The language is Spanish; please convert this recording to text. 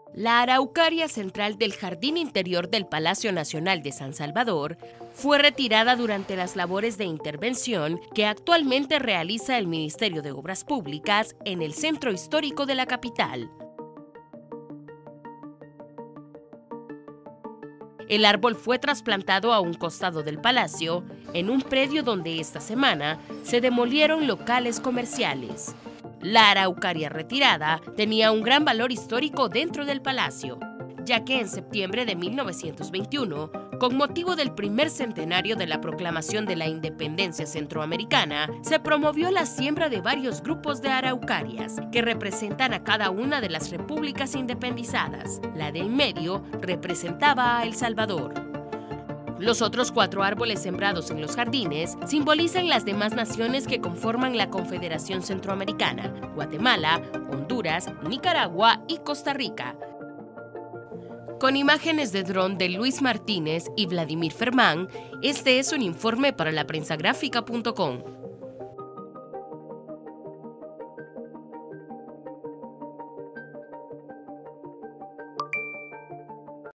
La araucaria central del jardín interior del Palacio Nacional de San Salvador fue retirada durante las labores de intervención que actualmente realiza el Ministerio de Obras Públicas en el centro histórico de la capital. El árbol fue trasplantado a un costado del palacio, en un predio donde esta semana se demolieron locales comerciales. La araucaria retirada tenía un gran valor histórico dentro del palacio, ya que en septiembre de 1921, con motivo del primer centenario de la proclamación de la independencia centroamericana, se promovió la siembra de varios grupos de araucarias, que representan a cada una de las repúblicas independizadas. La de en medio representaba a El Salvador. Los otros 4 árboles sembrados en los jardines simbolizan las demás naciones que conforman la Confederación Centroamericana: Guatemala, Honduras, Nicaragua y Costa Rica. Con imágenes de dron de Luis Martínez y Vladimir Fermán, este es un informe para laprensagráfica.com.